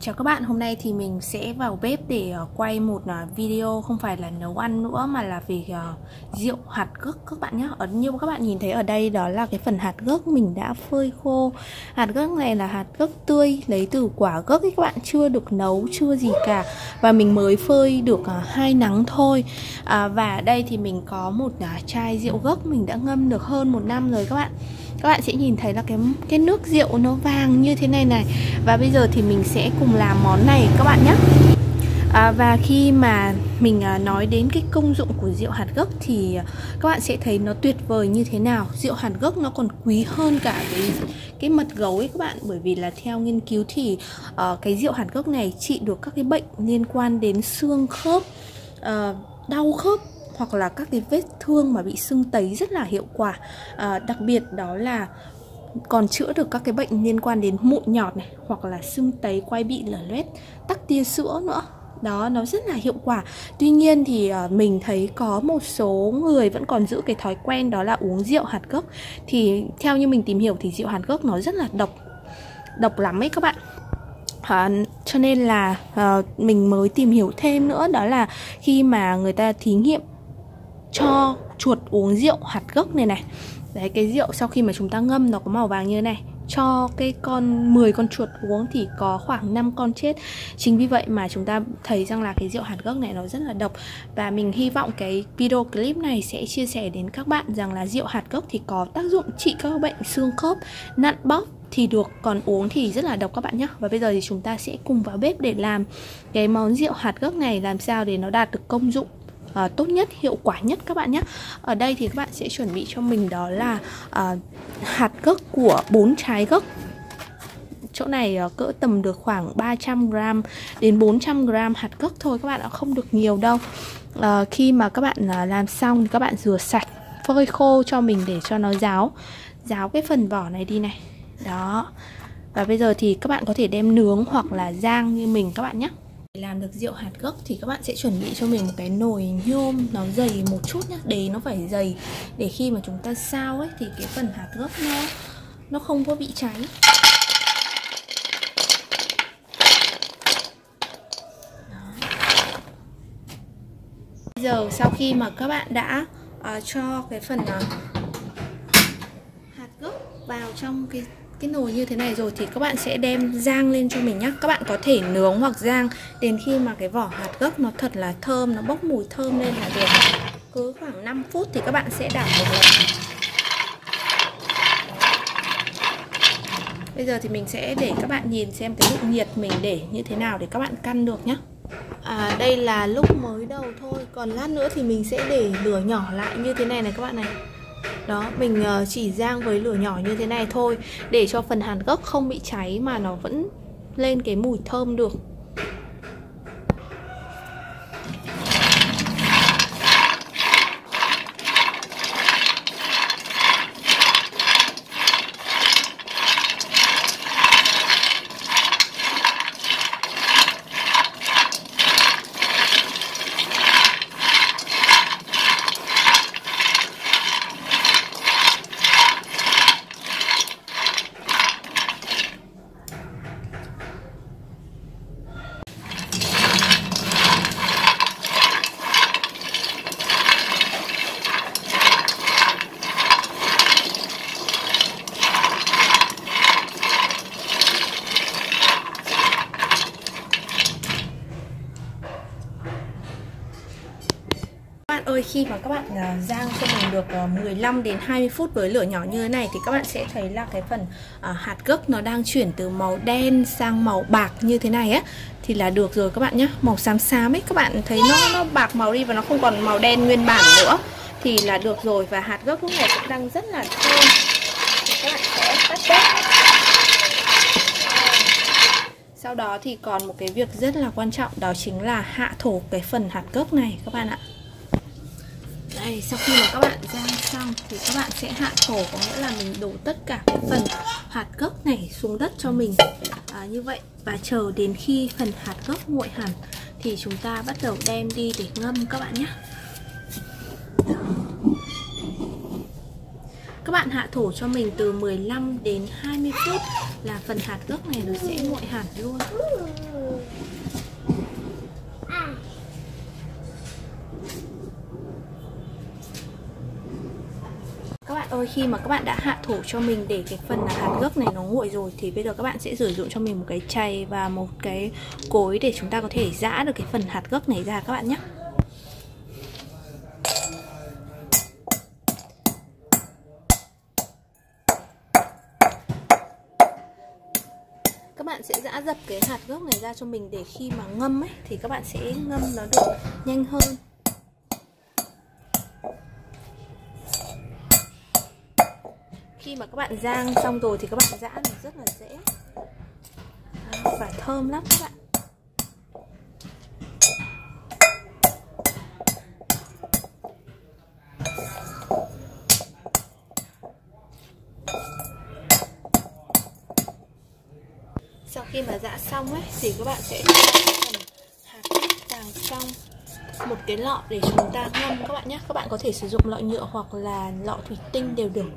Chào các bạn, hôm nay thì mình sẽ vào bếp để quay một video không phải là nấu ăn nữa mà là về rượu hạt gấc các bạn nhé. Như các bạn nhìn thấy ở đây đó là cái phần hạt gấc mình đã phơi khô. Hạt gấc này là hạt gấc tươi lấy từ quả gấc ấy các bạn, chưa được nấu, chưa gì cả. Và mình mới phơi được 2 nắng thôi. Và ở đây thì mình có một chai rượu gấc mình đã ngâm được hơn 1 năm rồi các bạn. Các bạn sẽ nhìn thấy là cái nước rượu nó vàng như thế này này. Và bây giờ thì mình sẽ cùng làm món này các bạn nhé. Và khi mà mình nói đến cái công dụng của rượu hạt gấc thì các bạn sẽ thấy nó tuyệt vời như thế nào. Rượu hạt gấc nó còn quý hơn cả cái mật gấu ấy các bạn. Bởi vì là theo nghiên cứu thì cái rượu hạt gấc này trị được các cái bệnh liên quan đến xương khớp, đau khớp, hoặc là các cái vết thương mà bị sưng tấy rất là hiệu quả. Đặc biệt đó là còn chữa được các cái bệnh liên quan đến mụn nhọt này, hoặc là sưng tấy, quai bị, lở loét, tắc tia sữa nữa. Đó, nó rất là hiệu quả. Tuy nhiên thì mình thấy có một số người vẫn còn giữ cái thói quen đó là uống rượu hạt gấc. Thì theo như mình tìm hiểu thì rượu hạt gấc nó rất là độc lắm ấy các bạn. Cho nên là mình mới tìm hiểu thêm nữa, đó là khi mà người ta thí nghiệm cho chuột uống rượu hạt gấc này này. Đấy, cái rượu sau khi mà chúng ta ngâm nó có màu vàng như thế này, cho cái 10 con chuột uống thì có khoảng 5 con chết. Chính vì vậy mà chúng ta thấy rằng là cái rượu hạt gấc này nó rất là độc. Và mình hy vọng cái video clip này sẽ chia sẻ đến các bạn rằng là rượu hạt gấc thì có tác dụng trị các bệnh xương khớp, nặn bóp thì được, còn uống thì rất là độc các bạn nhé. Và bây giờ thì chúng ta sẽ cùng vào bếp để làm cái món rượu hạt gấc này, làm sao để nó đạt được công dụng tốt nhất, hiệu quả nhất các bạn nhé. Ở đây thì các bạn sẽ chuẩn bị cho mình đó là hạt gấc của 4 trái gấc. Chỗ này cỡ tầm được khoảng 300g đến 400g hạt gấc thôi các bạn ạ, không được nhiều đâu. Khi mà các bạn làm xong thì các bạn rửa sạch, phơi khô cho mình để cho nó ráo cái phần vỏ này đi này. Đó. Và bây giờ thì các bạn có thể đem nướng hoặc là rang như mình các bạn nhé. Để làm được rượu hạt gấc thì các bạn sẽ chuẩn bị cho mình một cái nồi nhôm nó dày một chút nhá, đế nó phải dày để khi mà chúng ta xào ấy thì cái phần hạt gấc nó không có bị cháy. Đó. Bây giờ sau khi mà các bạn đã cho cái phần hạt gấc vào trong cái nồi như thế này rồi thì các bạn sẽ đem rang lên cho mình nhé. Các bạn có thể nướng hoặc rang đến khi mà cái vỏ hạt gấc nó thật là thơm, nó bốc mùi thơm lên là được. Cứ khoảng 5 phút thì các bạn sẽ đảo một lần. Bây giờ thì mình sẽ để các bạn nhìn xem cái độ nhiệt mình để như thế nào để các bạn căn được nhé. Đây là lúc mới đầu thôi, còn lát nữa thì mình sẽ để lửa nhỏ lại như thế này này các bạn này. Đó, mình chỉ rang với lửa nhỏ như thế này thôi để cho phần hạt gấc không bị cháy mà nó vẫn lên cái mùi thơm được. Khi mà các bạn rang cho mình được 15 đến 20 phút với lửa nhỏ như thế này thì các bạn sẽ thấy là cái phần hạt gấc nó đang chuyển từ màu đen sang màu bạc như thế này á, thì là được rồi các bạn nhé. Màu xám xám ấy, các bạn thấy nó bạc màu đi và nó không còn màu đen nguyên bản nữa thì là được rồi. Và hạt gấc lúc này cũng đang rất là thơm. Các bạn sẽ tắt bếp. Sau đó thì còn một cái việc rất là quan trọng, đó chính là hạ thổ cái phần hạt gấc này các bạn ạ. Đây, sau khi mà các bạn rang xong thì các bạn sẽ hạ thổ, có nghĩa là mình đổ tất cả cái phần hạt gấc này xuống đất cho mình như vậy. Và chờ đến khi phần hạt gấc nguội hẳn thì chúng ta bắt đầu đem đi để ngâm các bạn nhé. Các bạn hạ thổ cho mình từ 15 đến 20 phút là phần hạt gấc này nó sẽ nguội hẳn luôn. ơi, khi mà các bạn đã hạ thổ cho mình để cái phần là hạt gấc này nó nguội rồi thì bây giờ các bạn sẽ sử dụng cho mình một cái chày và một cái cối để chúng ta có thể giã được cái phần hạt gấc này ra các bạn nhé. Các bạn sẽ giã dập cái hạt gấc này ra cho mình để khi mà ngâm ấy thì các bạn sẽ ngâm nó được nhanh hơn. Khi mà các bạn rang xong rồi thì các bạn giã nó rất là dễ và thơm lắm các bạn. Sau khi mà giã xong ấy thì các bạn sẽ cho phần hạt vào trong một cái lọ để chúng ta ngâm các bạn nhé. Các bạn có thể sử dụng lọ nhựa hoặc là lọ thủy tinh đều được.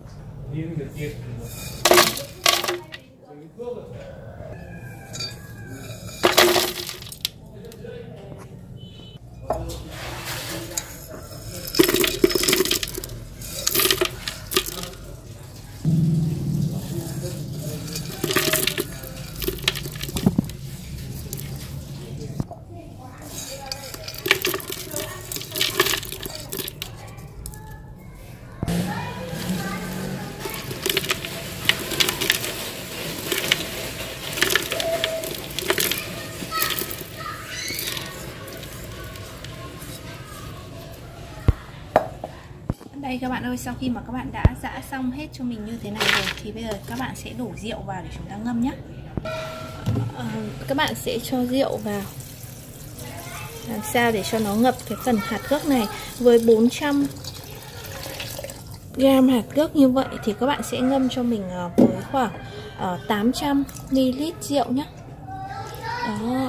Đây các bạn ơi, sau khi mà các bạn đã giã xong hết cho mình như thế này rồi thì bây giờ các bạn sẽ đổ rượu vào để chúng ta ngâm nhé. Các bạn sẽ cho rượu vào làm sao để cho nó ngập cái phần hạt gấc này. Với 400 gram hạt gấc như vậy thì các bạn sẽ ngâm cho mình với khoảng 800 ml rượu nhé. Đó.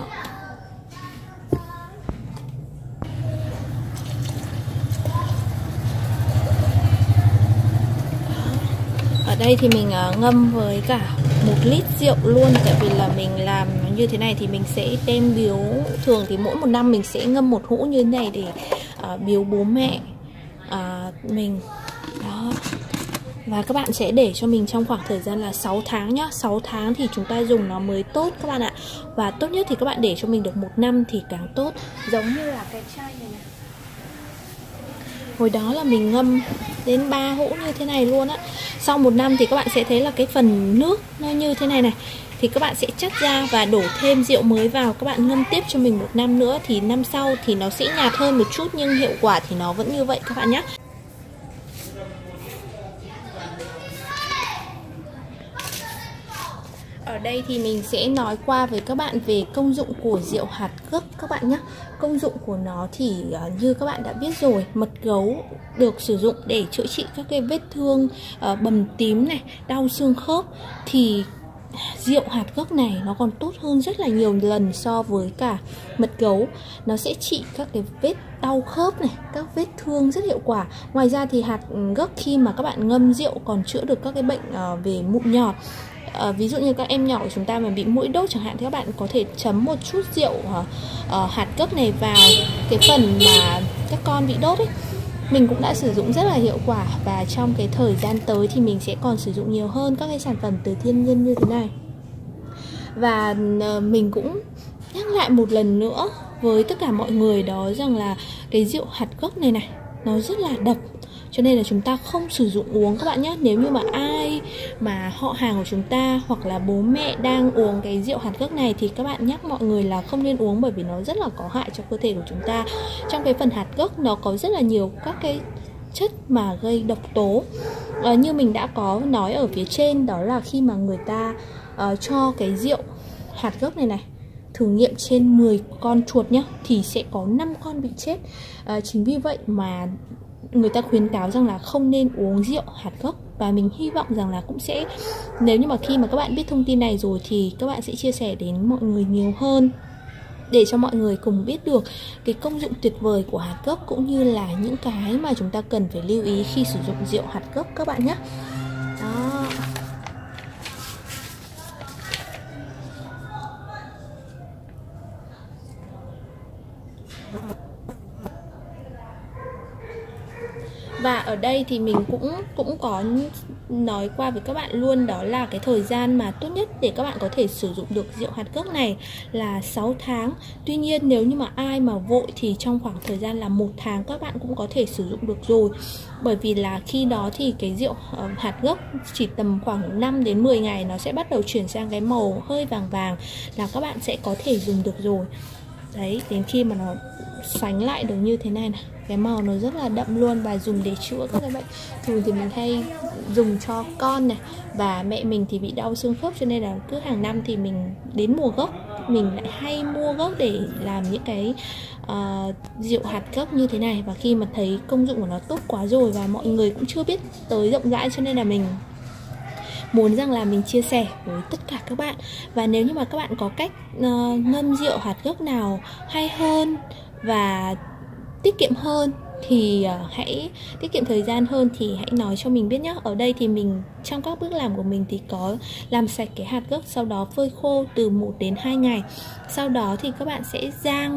Ở đây thì mình ngâm với cả 1 lít rượu luôn. Tại vì là mình làm như thế này thì mình sẽ đem biếu. Thường thì mỗi một năm mình sẽ ngâm một hũ như thế này để biếu bố mẹ mình. Đó. Và các bạn sẽ để cho mình trong khoảng thời gian là 6 tháng nhá. 6 tháng thì chúng ta dùng nó mới tốt các bạn ạ. Và tốt nhất thì các bạn để cho mình được 1 năm thì càng tốt. Giống như là cái chai này này. Hồi đó là mình ngâm đến 3 hũ như thế này luôn á. Sau 1 năm thì các bạn sẽ thấy là cái phần nước nó như thế này này. Thì các bạn sẽ chắt ra và đổ thêm rượu mới vào. Các bạn ngâm tiếp cho mình 1 năm nữa. Thì năm sau thì nó sẽ nhạt hơn một chút, nhưng hiệu quả thì nó vẫn như vậy các bạn nhé. Ở đây thì mình sẽ nói qua với các bạn về công dụng của rượu hạt gấc các bạn nhé. Công dụng của nó thì như các bạn đã biết rồi, mật gấu được sử dụng để chữa trị các cái vết thương bầm tím này, đau xương khớp. Thì rượu hạt gấc này nó còn tốt hơn rất là nhiều lần so với cả mật gấu. Nó sẽ trị các cái vết đau khớp này, các vết thương rất hiệu quả. Ngoài ra thì hạt gấc khi mà các bạn ngâm rượu còn chữa được các cái bệnh về mụn nhọt. Ví dụ như các em nhỏ của chúng ta mà bị mũi đốt chẳng hạn thì các bạn có thể chấm một chút rượu hạt gấc này vào cái phần mà các con bị đốt ấy. Mình cũng đã sử dụng rất là hiệu quả. Và trong cái thời gian tới thì mình sẽ còn sử dụng nhiều hơn các cái sản phẩm từ thiên nhiên như thế này. Và mình cũng nhắc lại một lần nữa với tất cả mọi người đó rằng là cái rượu hạt gấc này này nó rất là độc. Cho nên là chúng ta không sử dụng uống các bạn nhé. Nếu như mà ai mà họ hàng của chúng ta hoặc là bố mẹ đang uống cái rượu hạt gấc này thì các bạn nhắc mọi người là không nên uống, bởi vì nó rất là có hại cho cơ thể của chúng ta. Trong cái phần hạt gấc nó có rất là nhiều các cái chất mà gây độc tố. Như mình đã có nói ở phía trên, đó là khi mà người ta cho cái rượu hạt gấc này này thử nghiệm trên 10 con chuột nhá, thì sẽ có 5 con bị chết. Chính vì vậy mà người ta khuyến cáo rằng là không nên uống rượu hạt gấc. Và mình hy vọng rằng là cũng sẽ, nếu như mà khi mà các bạn biết thông tin này rồi thì các bạn sẽ chia sẻ đến mọi người nhiều hơn, để cho mọi người cùng biết được cái công dụng tuyệt vời của hạt gấc, cũng như là những cái mà chúng ta cần phải lưu ý khi sử dụng rượu hạt gấc các bạn nhé. Đó. Và ở đây thì mình cũng có nói qua với các bạn luôn, đó là cái thời gian mà tốt nhất để các bạn có thể sử dụng được rượu hạt gấc này là 6 tháng. Tuy nhiên nếu như mà ai mà vội thì trong khoảng thời gian là 1 tháng các bạn cũng có thể sử dụng được rồi. Bởi vì là khi đó thì cái rượu hạt gấc chỉ tầm khoảng 5 đến 10 ngày nó sẽ bắt đầu chuyển sang cái màu hơi vàng vàng là các bạn sẽ có thể dùng được rồi. Đấy, đến khi mà nó sánh lại được như thế này này, cái màu nó rất là đậm luôn, và dùng để chữa các cái bệnh. Thường thì mình hay dùng cho con này, và mẹ mình thì bị đau xương khớp, cho nên là cứ hàng năm thì mình đến mùa gấc mình lại hay mua gấc để làm những cái rượu hạt gấc như thế này. Và khi mà thấy công dụng của nó tốt quá rồi và mọi người cũng chưa biết tới rộng rãi, cho nên là mình muốn rằng là mình chia sẻ với tất cả các bạn. Và nếu như mà các bạn có cách ngâm rượu hạt gấc nào hay hơn và tiết kiệm hơn thì hãy tiết kiệm thời gian hơn thì hãy nói cho mình biết nhé. Ở đây thì mình trong các bước làm của mình thì có làm sạch cái hạt gấc, sau đó phơi khô từ 1 đến 2 ngày. Sau đó thì các bạn sẽ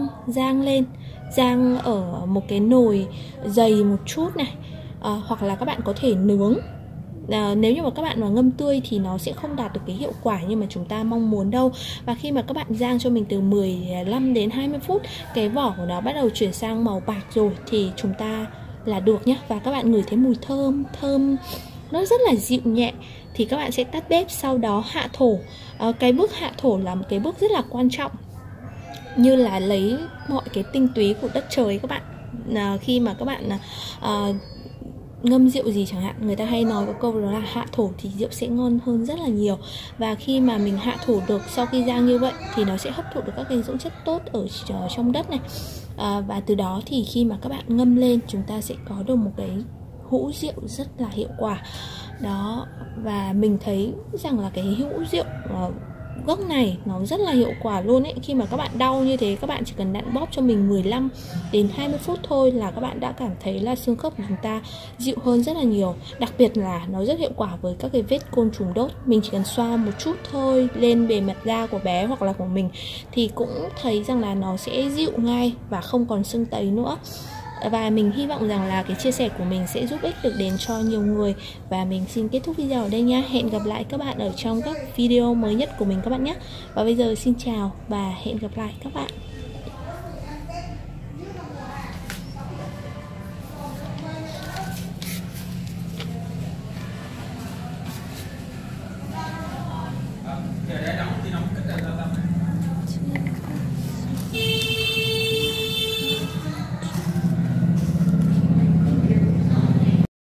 rang ở một cái nồi dày một chút này, hoặc là các bạn có thể nướng. Nếu như mà các bạn mà ngâm tươi thì nó sẽ không đạt được cái hiệu quả như mà chúng ta mong muốn đâu. Và khi mà các bạn rang cho mình từ 15 đến 20 phút, cái vỏ của nó bắt đầu chuyển sang màu bạc rồi thì chúng ta là được nhé. Và các bạn ngửi thấy mùi thơm nó rất là dịu nhẹ thì các bạn sẽ tắt bếp, sau đó hạ thổ. Cái bước hạ thổ là một cái bước rất là quan trọng, như là lấy mọi cái tinh túy của đất trời các bạn. Khi mà các bạn ngâm rượu gì chẳng hạn, người ta hay nói có câu đó là hạ thổ thì rượu sẽ ngon hơn rất là nhiều. Và khi mà mình hạ thổ được sau khi rang như vậy thì nó sẽ hấp thụ được các cái dưỡng chất tốt ở trong đất này, và từ đó thì khi mà các bạn ngâm lên chúng ta sẽ có được một cái hũ rượu rất là hiệu quả đó. Và mình thấy rằng là cái hũ rượu gấc này nó rất là hiệu quả luôn ấy. Khi mà các bạn đau như thế, các bạn chỉ cần nặn bóp cho mình 15 đến 20 phút thôi là các bạn đã cảm thấy là xương khớp của chúng ta dịu hơn rất là nhiều. Đặc biệt là nó rất hiệu quả với các cái vết côn trùng đốt. Mình chỉ cần xoa một chút thôi lên bề mặt da của bé hoặc là của mình thì cũng thấy rằng là nó sẽ dịu ngay và không còn sưng tấy nữa. Và mình hy vọng rằng là cái chia sẻ của mình sẽ giúp ích được đến cho nhiều người. Và mình xin kết thúc video ở đây nha. Hẹn gặp lại các bạn ở trong các video mới nhất của mình các bạn nhé. Và bây giờ xin chào và hẹn gặp lại các bạn.